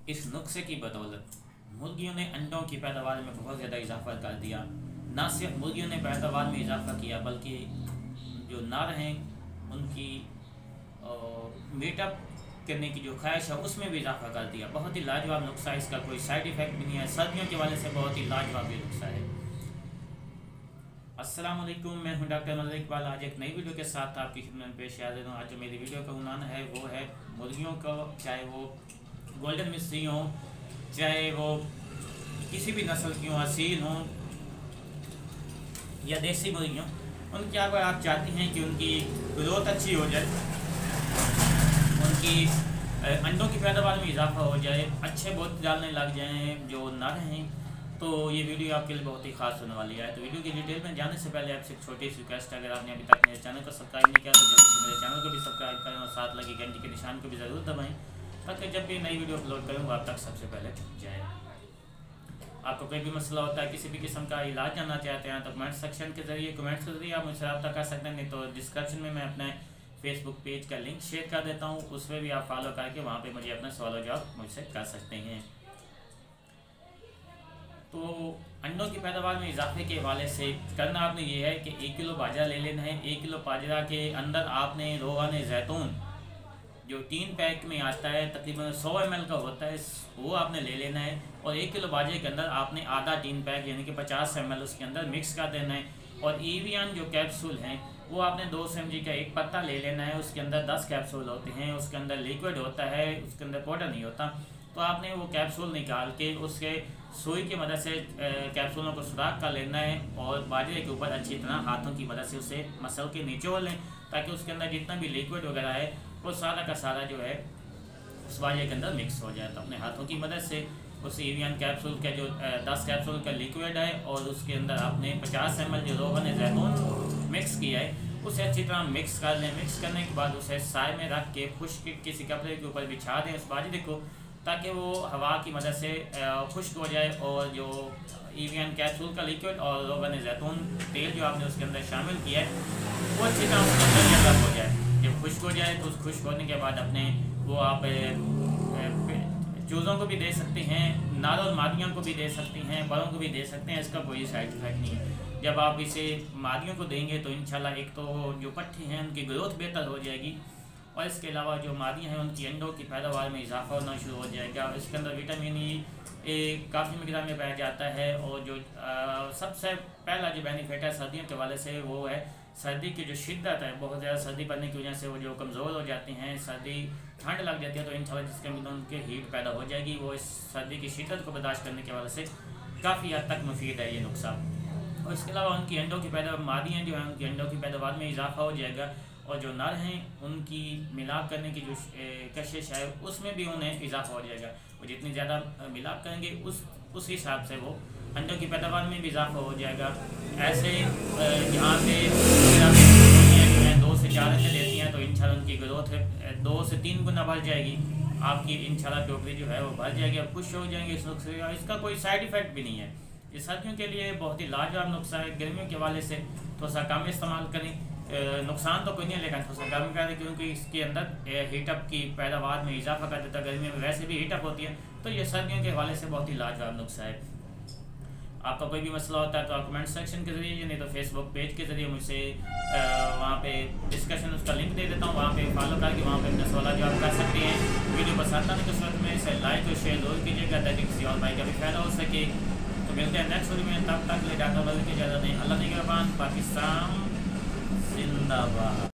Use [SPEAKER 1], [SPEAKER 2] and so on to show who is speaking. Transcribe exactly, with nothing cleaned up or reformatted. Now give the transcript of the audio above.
[SPEAKER 1] इस नुस्खे की बदौलत मुर्गियों ने अंडों की पैदावार में बहुत ज़्यादा इजाफा कर दिया। ना सिर्फ मुर्गियों ने पैदावार में इजाफा किया बल्कि जो नर हैं उनकी मीटअप करने की जो ख्वाहिश है उसमें भी इजाफा कर दिया। बहुत ही लाजवाब नुस्खा है, इसका कोई साइड इफ़ेक्ट भी नहीं है। सर्दियों के वाले से बहुत ही लाजवाब ये नुस्खा है। अस्सलाम वालेकुम, मैं हूं डॉक्टर मलिक इकबाल। आज एक नई वीडियो के साथ आपकी खिदमत में पेश हाजिर हूं। आज जो मेरी वीडियो का उन्वान है वो है मुर्गियों का, चाहे वो गोल्डन मिस्री हो, चाहे वो किसी भी नस्ल की हों, असील हों या देसी मुर्गियों, उनकी अगर आप चाहती हैं कि उनकी ग्रोथ अच्छी हो जाए, उनकी अंडों की पैदावार में इजाफा हो जाए, अच्छे बोत डालने लग जाएँ जो नर हैं, तो ये वीडियो आपके लिए बहुत ही खास होने वाली है। तो वीडियो की डिटेल में जाने से पहले आपसे एक छोटी सी रिक्वेस्ट है, अगर आपने अभी तक मेरे चैनल को सब्सक्राइब नहीं किया तो जल्दी से मेरे चैनल को भी सब्सक्राइब करें और साथ लगी घंटी के निशान को भी ज़रूर दबाएं ताकि जब भी नई वीडियो अपलोड करूँ वो आप तक सबसे पहले जाए। आपको कोई भी मसला होता है, किसी भी किस्म का इलाज जानना चाहते हैं तो कमेंट सेक्शन के जरिए कमेंट्स के जरिए आप मुझसे रब्ता कर सकते हैं। नहीं तो डिस्क्रिप्शन में मैं अपने फेसबुक पेज का लिंक शेयर कर देता हूँ, उसमें भी आप फॉलो करके वहाँ पे मुझे अपना सवाल जवाब मुझसे कर सकते हैं। तो अंडों की पैदावार में इजाफे के हवाले से करना आपने ये है कि एक किलो बाजरा ले लेना है। एक किलो बाजरा के अंदर आपने रोगान ज़ैतून जो तीन पैक में आता है, तकरीबन सौ एम एल का होता है, वो आपने ले लेना है। और एक किलो बाजरे के अंदर आपने आधा तीन पैक यानी कि पचास एम एल उसके अंदर मिक्स कर देना है। और ईवियन जो कैप्सूल हैं वो आपने दो सौ एम जी का एक पत्ता ले लेना है। उसके अंदर दस कैप्सूल होते हैं, उसके अंदर लिक्विड होता है, उसके अंदर पाउडर नहीं होता। तो आपने वो कैप्सूल निकाल के उसके सुई की मदद से कैप्सूलों को सुराख कर लेना है और बाजरे के ऊपर अच्छी तरह हाथों की मदद से उसे मसल के निचोड़ लें ताकि उसके अंदर जितना भी लिक्विड वगैरह है वो सारा का सारा जो है उस बाजरे के अंदर मिक्स हो जाए। तो अपने हाथों की मदद से उस एवियन कैप्सूल का जो दस कैप्सूल का लिक्विड है और उसके अंदर आपने पचास एम एल जो रोगन ज़ैतून मिक्स किया है उसे अच्छी तरह मिक्स कर लें। मिक्स करने के बाद उसे साए में रख के खुश्क किसी कपड़े के ऊपर बिछा दें उस बाजरे को, ताकि वो हवा की मदद से खुश्क हो जाए और जो ईवियन कैप्सूल का लिक्विड और रोगन ज़ैतून तेल जो आपने उसके अंदर शामिल किया है वो अच्छी तरह उसके अंदर जगह हो जाए। जब खुश्क हो जाए तो उस खुश्क होने के बाद अपने वो आप चूज़ों को भी दे सकते हैं, नर और मादियों को भी दे सकती हैं, बड़ों को भी दे सकते हैं। इसका कोई साइड इफेक्ट नहीं है। जब आप इसे मादियों को देंगे तो इंशाल्लाह एक तो जो पट्टी हैं उनकी ग्रोथ बेहतर हो जाएगी और इसके अलावा जो मादियाँ हैं उनकी अंडों की पैदावार में इजाफा होना शुरू हो जाएगा। और इसके अंदर विटामिन ई काफ़ी मकदार में पाया जाता है। और जो आ, सबसे पहला जो बेनिफिट है सर्दियों के हवाले से वो है सर्दी की जो शिद्दत है, बहुत ज़्यादा सर्दी पड़ने की वजह से वो जो कमज़ोर हो जाते हैं, सर्दी ठंड लग जाती है, तो इंशाल्लाह जिसके अंदर उनके हीट पैदा हो जाएगी, वो इस सर्दी की शिद्दत को बर्दाश्त करने के हवाले से काफ़ी हद तक मुफीद है ये नुस्खा। और इसके अलावा उनकी अंडों की पैदावार, मादियाँ जो हैं उनकी अंडों की पैदावार में इजाफा हो जाएगा और जो नर हैं उनकी मिलाप करने की जो कशिश है उसमें भी उन्हें इजाफा हो जाएगा। वो जितनी ज़्यादा मिलाप करेंगे उस उस हिसाब से वो अंडों की पैदावार में भी इजाफा हो जाएगा। ऐसे यहाँ पे जो है दो से चार अंडे देती हैं तो इंशाल्लाह उनकी ग्रोथ दो से तीन गुना बढ़ जाएगी। आपकी इंशाल्लाह टोकरी जो है वो बढ़ जाएगी, आप खुश हो जाएंगे इस नुस्खे का। इसका कोई साइड इफ़ेक्ट भी नहीं है। ये सर्दियों के लिए बहुत ही लाजवाब नुस्खा है। गर्मियों के हवाले से थोड़ा सा कम इस्तेमाल करें, नुकसान तो कोई नहीं है लेकिन थोड़ा सा कम करें क्योंकि इसके अंदर हीटअप की पैदावार में इजाफा कर देता है। गर्मियों में वैसे भी हीटअप होती है, तो ये सर्दियों के हवाले से बहुत ही लाजवाब नुस्खा है। आपका कोई भी मसला होता है तो आप कमेंट सेक्शन के जरिए, नहीं तो फेसबुक पेज के जरिए मुझसे वहाँ पे डिस्कशन उसका लिंक दे देता हूँ, वहाँ पे फॉलो करके वहाँ पे अपना सवाल जवाब कर सकते हैं। वीडियो पसंद आने के वक्त में इसे लाइक और शेयर जरूर कीजिएगा ताकि किसी और भाई का भी फायदा हो सके। तो मिलते हैं नेक्स्ट वीडियो में, तब तक ले डाटा बदल के इजाज़त दें। अल्लाह निगहबान, पाकिस्तान जिंदाबाद।